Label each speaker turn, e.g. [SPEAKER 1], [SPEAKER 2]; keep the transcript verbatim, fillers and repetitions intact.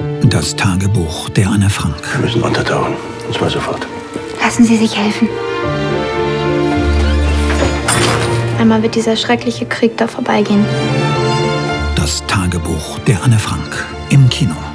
[SPEAKER 1] Das Tagebuch der Anne Frank.
[SPEAKER 2] Wir müssen untertauchen. Und zwar sofort.
[SPEAKER 3] Lassen Sie sich helfen. Einmal wird dieser schreckliche Krieg da vorbeigehen.
[SPEAKER 1] Das Tagebuch der Anne Frank. Im Kino.